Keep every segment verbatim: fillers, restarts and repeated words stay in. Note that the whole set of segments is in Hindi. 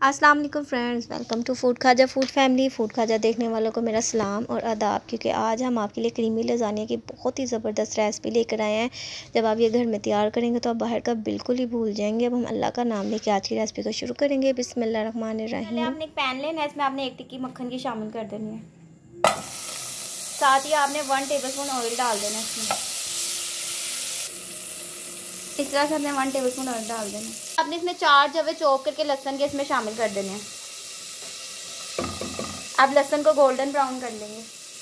अस्सलाम वालेकुम friends, welcome to food Khaja food family. Food Khaja देखने वालों को मेरा सलाम और आदाब, क्योंकि आज हम आपके लिए क्रीमी लज़ानिया की बहुत ही ज़बरदस्त रेसिपी लेकर आए हैं। जब आप ये घर में तैयार करेंगे तो आप बाहर का बिल्कुल ही भूल जाएंगे। अब हम अल्लाह का नाम लेके आज की रेसिपी को शुरू करेंगे। बिस्मिल्लाहिर्रहमानिर्रहीम। आपने एक पैन लेना है, इसमें आपने एक टिक्की मक्खन की शामिल कर देनी है। साथ ही आपने वन टेबल स्पून ऑयल डाल देना है इसमें। इस तरह से हमने वन टेबल स्पून ऑयल डाल देना है। आपने इसमें चार जवे चॉप करके लहसुन के इसमें शामिल कर देने हैं। आप लहसुन को गोल्डन ब्राउन कर लेंगे।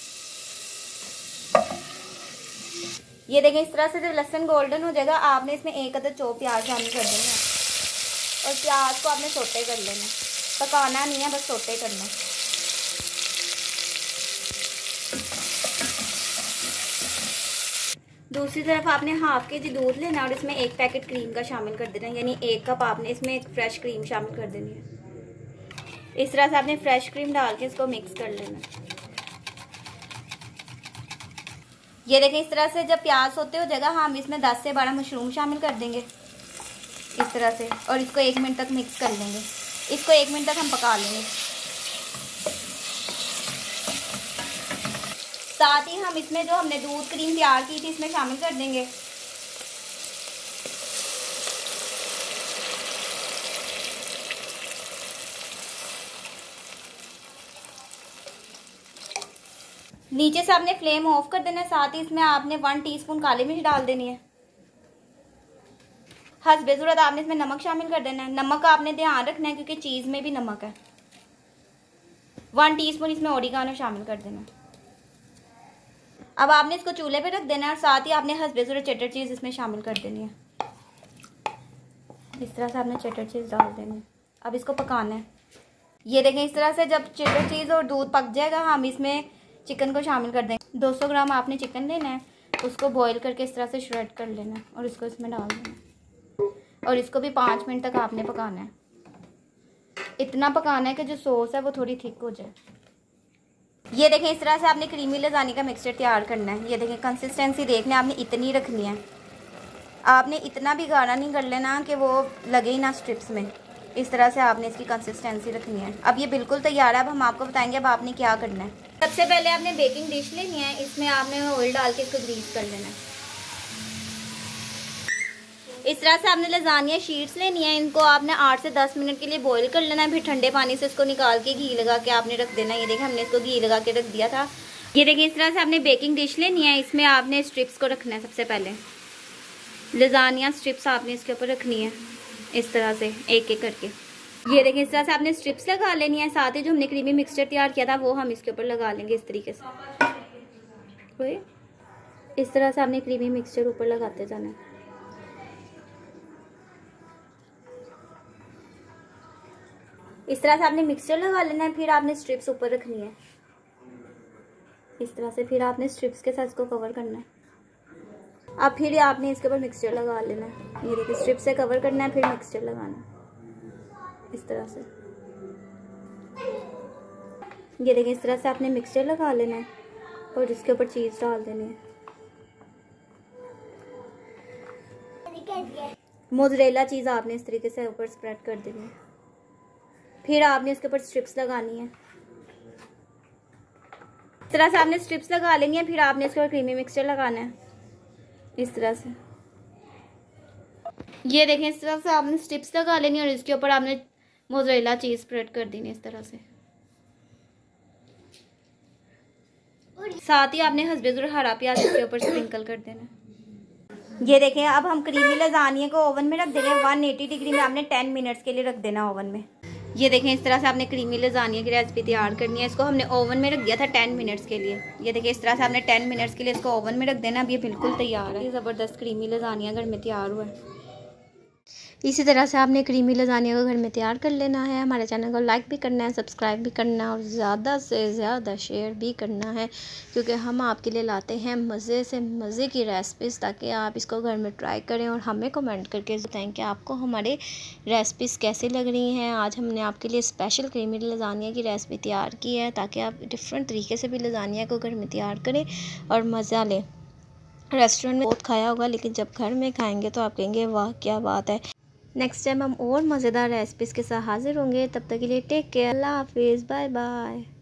ये देखें, इस तरह से जब लहसुन गोल्डन हो जाएगा आपने इसमें एक अदद चॉप प्याज शामिल कर देना है और प्याज को आपने सोटे कर लेना। पकाना नहीं है, बस सोटे करना। दूसरी तरफ आपने हाफ के जी दूध लेना और इसमें एक पैकेट क्रीम का शामिल कर देना, यानी एक कप आपने इसमें एक फ्रेश क्रीम शामिल कर देनी है। इस तरह से आपने फ्रेश क्रीम डाल के इसको मिक्स कर लेना। ये देखें, इस तरह से जब प्याज होते हो जाएगा हम इसमें दस से बारह मशरूम शामिल कर देंगे इस तरह से, और इसको एक मिनट तक मिक्स कर लेंगे। इसको एक मिनट तक हम पका लेंगे। साथ ही हम इसमें जो हमने दूध क्रीम तैयार की थी इसमें शामिल कर देंगे। नीचे से आपने फ्लेम ऑफ कर देना है। साथ ही इसमें आपने वन टीस्पून काली मिर्च डाल देनी है। हस्बे ज़रूरत आपने इसमें नमक शामिल कर देना है। नमक का आपने ध्यान रखना है क्योंकि चीज़ में भी नमक है। वन टीस्पून इसमें ओरिगानो शामिल कर देना है। अब आपने इसको चूल्हे पे रख देना है और साथ ही आपने हस्बे ज़रूरत चेडर चीज़ इसमें शामिल कर देनी है। इस तरह से आपने चेडर चीज़ डाल देनी है। अब इसको पकाना है। ये देखें, इस तरह से जब चेडर चीज़ और दूध पक जाएगा हम इसमें चिकन को शामिल कर देंगे। दो सौ ग्राम आपने चिकन लेना है, उसको बॉईल करके इस तरह से श्रेड कर लेना है और इसको इसमें डाल देना है और इसको भी पाँच मिनट तक आपने पकाना है। इतना पकाना है कि जो सॉस है वो थोड़ी थिक हो जाए। ये देखें, इस तरह से आपने क्रीमी लज़ानी का मिक्सचर तैयार करना है। ये देखें, कंसिस्टेंसी देखने आपने इतनी रखनी है। आपने इतना भी गाढ़ा नहीं कर लेना कि वो लगे ही ना स्ट्रिप्स में। इस तरह से आपने इसकी कंसिस्टेंसी रखनी है। अब ये बिल्कुल तैयार है। अब हम आपको बताएंगे अब आपने क्या करना है। सबसे पहले आपने बेकिंग डिश लेनी है। इसमें आपने ऑयल डाल के इसको ग्रीस कर लेना है। इस तरह से आपने लज़ानिया शीट्स लेनी है। इनको आपने आठ से दस मिनट के लिए बॉईल कर लेना है। फिर ठंडे पानी से इसको निकाल के घी लगा के आपने रख देना है। ये देखिए, हमने इसको घी लगा के रख दिया था। ये देखिए, इस तरह से आपने बेकिंग डिश लेनी है। इसमें आपने स्ट्रिप्स को रखना है। सबसे पहले लज़ानिया स्ट्रिप्स आपने इसके ऊपर रखनी है इस तरह से एक एक करके। ये देखिए, इस तरह से आपने स्ट्रिप्स लगा लेनी है। साथ ही जो हमने क्रीमी मिक्सचर तैयार किया था वो हम इसके ऊपर लगा लेंगे इस तरीके से। इस तरह से आपने क्रीमी मिक्सचर ऊपर लगाते जाना है। इस तरह से आपने मिक्सचर लगा लेना है। फिर आपने स्ट्रिप्स ऊपर रखनी है इस तरह से। फिर आपने स्ट्रिप्स के साथ इसको कवर करना है। अब फिर आपने इसके ऊपर मिक्सचर लगा लेना है। ये देखिए, स्ट्रिप्स से कवर करना है, फिर मिक्सचर लगाना है इस तरह से। ये देखिए, इस तरह से आपने मिक्सचर लगा लेना है और इसके ऊपर चीज़ डाल देनी है। मोज़रेला चीज़ आपने इस तरीके से ऊपर स्प्रेड कर देनी है। फिर आपने इसके ऊपर स्ट्रिप्स लगानी है। इस तरह से आपने स्ट्रिप्स लगा लेनी है। फिर आपने इसके ऊपर क्रीमी मिक्सचर लगाना है इस तरह से। ये देखें, इस तरह से आपने स्ट्रिप्स लगा लेनी है और इसके ऊपर आपने मोज़रेला चीज़ स्प्रेड कर देनी है इस तरह से। साथ ही आपने हस्बे ज़रूरत हरा प्याज इसके ऊपर स्प्रिंकल कर देना है। ये देखें, अब हम क्रीमी लज़ानिया को ओवन में रख देंगे। एक सौ अस्सी डिग्री में आपने दस मिनट्स के लिए रख देना ओवन में। ये देखें, इस तरह से आपने क्रीमी लज़ानिया की रेसिपी तैयार करनी है। इसको हमने ओवन में रख दिया था टेन मिनट्स के लिए। ये देखिए, इस तरह से आपने टेन मिनट्स के लिए इसको ओवन में रख देना। अब ये बिल्कुल तैयार है। ज़बरदस्त क्रीमी लज़ानिया घर में तैयार हुआ है। इसी तरह से आपने क्रीमी लज़ानिया को घर में तैयार कर लेना है। हमारे चैनल को लाइक भी करना है, सब्सक्राइब भी करना है और ज़्यादा से ज़्यादा शेयर भी करना है, क्योंकि हम आपके लिए लाते हैं मज़े से मज़े की रेसिपीज़, ताकि आप इसको घर में ट्राई करें और हमें कमेंट करके बताएं कि आपको हमारे रेसिपीज़ कैसी लग रही हैं। आज हमने आपके लिए स्पेशल क्रीमी लज़ानिया की रेसिपी तैयार की है ताकि आप डिफरेंट तरीके से भी लज़ानिया को घर में तैयार करें और मज़ा लें। रेस्टोरेंट में बहुत खाया होगा, लेकिन जब घर में खाएँगे तो आप कहेंगे वाह क्या बात है। नेक्स्ट टाइम हम और मज़ेदार रेसिपीज़ के साथ हाजिर होंगे। तब तक के लिए टेक केयर, अल्लाह हाफिज़, बाय बाय।